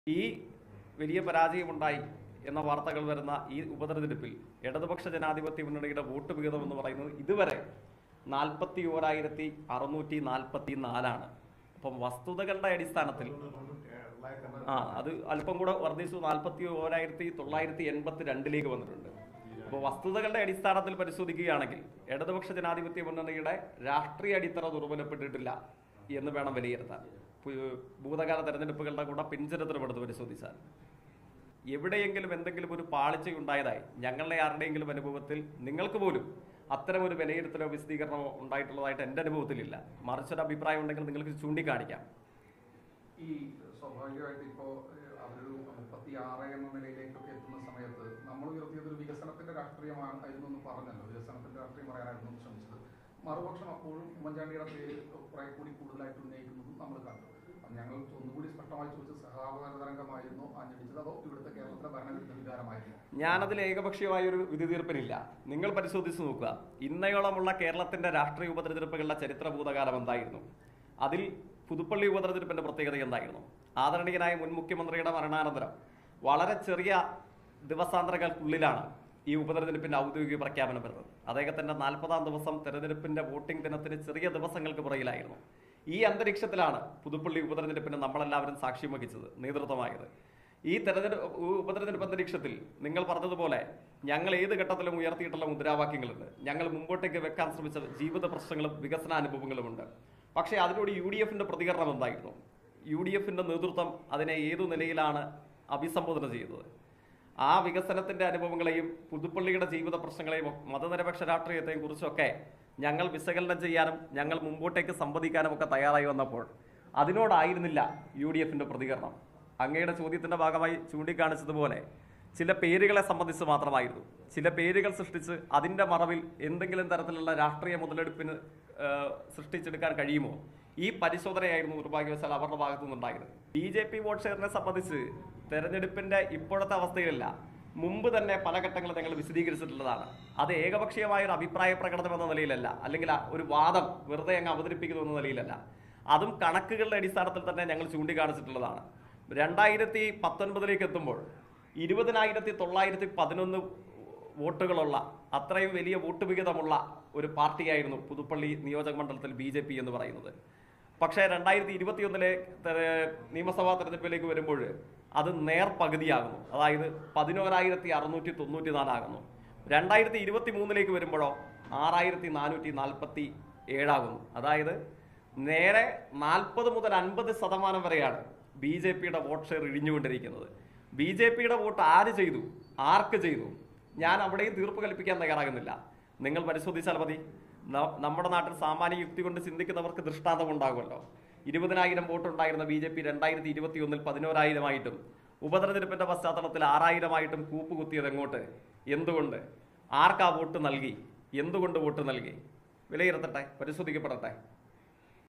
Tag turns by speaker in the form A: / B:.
A: ഈ വലിയ പരാജയമുണ്ടായി എന്ന വാർത്തകൾ വരുന്ന ഈ ഉപതെരഞ്ഞെടുപ്പിൽ ഇടതുപക്ഷ ജനാധിപത്യ മുന്നണിയുടെ വോട്ട് വിഹിതം എന്ന് പറയുന്നത് ഇതുവരെ 41,644. അപ്പം വസ്തുതകളുടെ അടിസ്ഥാനത്തിൽ അത് അല്പം കൂടെ വർദ്ധിച്ചു, 41,982 വന്നിട്ടുണ്ട്. അപ്പോൾ വസ്തുതകളുടെ അടിസ്ഥാനത്തിൽ പരിശോധിക്കുകയാണെങ്കിൽ ഇടതുപക്ഷ ജനാധിപത്യ മുന്നണിയുടെ രാഷ്ട്രീയ അടിത്തറ ദുർബലപ്പെട്ടിട്ടില്ല എന്ന് വേണം വിലയിരുത്താൻ. ഭൂതകാല തെരഞ്ഞെടുപ്പുകളുടെ കൂടെ പിൻചരിത്രമെടുത്ത് പരിശോധിച്ചാൽ എവിടെയെങ്കിലും എന്തെങ്കിലും ഒരു പാളിച്ചയുണ്ടായതായി ഞങ്ങളുടെ ആരുടെയെങ്കിലും അനുഭവത്തിൽ നിങ്ങൾക്ക് പോലും അത്തരം ഒരു വിലയിരുത്തലോ വിശദീകരണമോ ഉണ്ടായിട്ടുള്ളതായിട്ട് എൻ്റെ അനുഭവത്തിലില്ല. മറിച്ചൊരു അഭിപ്രായം ഉണ്ടെങ്കിൽ നിങ്ങൾക്ക് ചൂണ്ടിക്കാണിക്കാം.
B: ഈ സ്വാഭാവികമായിട്ട് ഇപ്പോൾ അവരൊരു 36 എന്ന നിലയിലേക്കൊക്കെ എത്തുന്ന സമയത്ത് നമ്മൾ ഉയർത്തിയത് ഒരു വികസനത്തിന്റെ രാഷ്ട്രീയമായിരുന്നു എന്ന് പറഞ്ഞല്ലോ. വികസനത്തിന്റെ രാഷ്ട്രീയം പറയാനായിരുന്നു ശ്രമിച്ചത്. മറുപക്ഷം അപ്പോഴും ഉമ്മൻചാണ്ടിയുടെ പേര് കുറെ കൂടി കൂടുതലായിട്ട് ഉന്നയിക്കുന്നതും നമ്മൾ കണ്ടു. ഞങ്ങൾ ഒന്നുകൂടി സ്പഷ്ടമായി ചോദിച്ച സഹാബതരംഗമായിരുന്നു അന്വേഷിച്ചത്, അതോ ഇവിടുത്തെ കേരളത്തിലെ ഭരണഘടന വികാരമായിരുന്നു?
A: ഞാനതിൽ ഏകപക്ഷീയമായ ഒരു വിധി തീർപ്പിനില്ല. നിങ്ങൾ പരിശോധിച്ച് നോക്കുക, ഇന്നയോളമുള്ള കേരളത്തിന്റെ രാഷ്ട്രീയ ഉപതെരഞ്ഞെടുപ്പുകളുടെ ചരിത്ര ഭൂതകാലം എന്തായിരുന്നു? അതിൽ പുതുപ്പള്ളി ഉപതെരഞ്ഞെടുപ്പിന്റെ പ്രത്യേകത എന്തായിരുന്നു? ആദരണീയനായ മുൻ മുഖ്യമന്ത്രിയുടെ മരണാനന്തരം വളരെ ചെറിയ ദിവസാന്തരങ്ങൾക്കുള്ളിലാണ് ഈ ഉപതെരഞ്ഞെടുപ്പിന്റെ ഔദ്യോഗിക പ്രഖ്യാപനം വരുന്നത്. അദ്ദേഹത്തിന്റെ 40-ാം ദിവസം തെരഞ്ഞെടുപ്പിന്റെ വോട്ടിംഗ് ദിനത്തിന് ചെറിയ ദിവസങ്ങൾക്ക് പുറകിലായിരുന്നു. ഈ അന്തരീക്ഷത്തിലാണ് പുതുപ്പള്ളി ഉപതെരഞ്ഞെടുപ്പിന് നമ്മളെല്ലാവരും സാക്ഷ്യം വഹിച്ചത്, നേതൃത്വമായത്. ഈ ഉപതെരഞ്ഞെടുപ്പ് അന്തരീക്ഷത്തിൽ നിങ്ങൾ പറഞ്ഞതുപോലെ ഞങ്ങൾ ഏത് ഘട്ടത്തിലും ഉയർത്തിയിട്ടുള്ള മുദ്രാവാക്യങ്ങളുണ്ട്. ഞങ്ങൾ മുമ്പോട്ടേക്ക് വെക്കാൻ ശ്രമിച്ച ജീവിത പ്രശ്നങ്ങളും വികസനാനുഭവങ്ങളുമുണ്ട്. പക്ഷേ അതിലൂടെ UDFന്റെ പ്രതികരണം എന്തായിരുന്നു? UDFന്റെ നേതൃത്വം അതിനെ ഏതു നിലയിലാണ് അഭിസംബോധന ചെയ്തത്? ആ വികസനത്തിന്റെ അനുഭവങ്ങളെയും പുതുപ്പള്ളിയുടെ ജീവിത പ്രശ്നങ്ങളെയും മതനിരപേക്ഷ രാഷ്ട്രീയത്തെയും കുറിച്ചൊക്കെ ഞങ്ങൾ വിശകലനം ചെയ്യാനും ഞങ്ങൾ മുമ്പോട്ടേക്ക് സംവദിക്കാനും ഒക്കെ തയ്യാറായി വന്നപ്പോൾ അതിനോടായിരുന്നില്ല UDFന്റെ പ്രതികരണം. അങ്ങയുടെ ചോദ്യത്തിന്റെ ഭാഗമായി ചൂണ്ടിക്കാണിച്ചതുപോലെ ചില പേരുകളെ സംബന്ധിച്ച് മാത്രമായിരുന്നു. ചില പേരുകൾ സൃഷ്ടിച്ച് അതിന്റെ മറവിൽ എന്തെങ്കിലും തരത്തിലുള്ള രാഷ്ട്രീയ മുതലെടുപ്പിന് സൃഷ്ടിച്ചെടുക്കാൻ കഴിയുമോ? ഈ പരിശോധനയായിരുന്നു നിർഭാഗ്യവശാൽ അവരുടെ ഭാഗത്തു നിന്നുണ്ടായിരുന്നത്. BJP വോട്ട് ഷെയറിനെ സംബന്ധിച്ച് തെരഞ്ഞെടുപ്പിന്റെ ഇപ്പോഴത്തെ അവസ്ഥയിലല്ല, മുമ്പ് തന്നെ പല ഘട്ടങ്ങളും ഞങ്ങൾ വിശദീകരിച്ചിട്ടുള്ളതാണ്. അത് ഏകപക്ഷീയമായ ഒരു അഭിപ്രായ പ്രകടനം എന്ന നിലയിലല്ല, അല്ലെങ്കിൽ ഒരു വാദം വെറുതെ അങ്ങ് അവതരിപ്പിക്കുന്നു എന്ന നിലയിലല്ല. അതും കണക്കുകളുടെ അടിസ്ഥാനത്തിൽ തന്നെ ഞങ്ങൾ ചൂണ്ടിക്കാണിച്ചിട്ടുള്ളതാണ്. 2019 എത്തുമ്പോൾ 20,911 വോട്ടുകളുള്ള അത്രയും വലിയ വോട്ട് വിഹിതമുള്ള ഒരു പാർട്ടിയായിരുന്നു പുതുപ്പള്ളി നിയോജക മണ്ഡലത്തിൽ BJP എന്ന് പറയുന്നത്. പക്ഷേ 2021 നിയമസഭാ തെരഞ്ഞെടുപ്പിലേക്ക് വരുമ്പോൾ അത് നേർപകുതിയാകുന്നു. അതായത് 11,694 ആകുന്നു. 2023 വരുമ്പോഴോ 6,447 ആകുന്നു. അതായത് നേരെ 40 മുതൽ 50% വരെയാണ് BJPയുടെ വോട്ട് ഷെയർ ഇടിഞ്ഞുകൊണ്ടിരിക്കുന്നത്. BJPയുടെ വോട്ട് ആര് ചെയ്തു, ആർക്ക് ചെയ്തു, ഞാൻ അവിടെയും തീർപ്പ് കൽപ്പിക്കാൻ തയ്യാറാകുന്നില്ല. നിങ്ങൾ പരിശോധിച്ചാൽ മതി. നമ്മുടെ നാട്ടിൽ സാമാന്യ യുക്തി കൊണ്ട് ചിന്തിക്കുന്നവർക്ക് ദൃഷ്ടാന്തം ഉണ്ടാകുമല്ലോ. 20,000 വോട്ടുണ്ടായിരുന്ന BJP 2021 11,000 ഉപതെരഞ്ഞെടുപ്പിന്റെ പശ്ചാത്തലത്തിൽ 6,000 കൂപ്പുകുത്തിയത് എങ്ങോട്ട്? എന്തുകൊണ്ട്? ആർക്കാ വോട്ട് നൽകി? എന്തുകൊണ്ട് വോട്ട് നൽകി? വിലയിരുത്തട്ടെ, പരിശോധിക്കപ്പെടട്ടെ.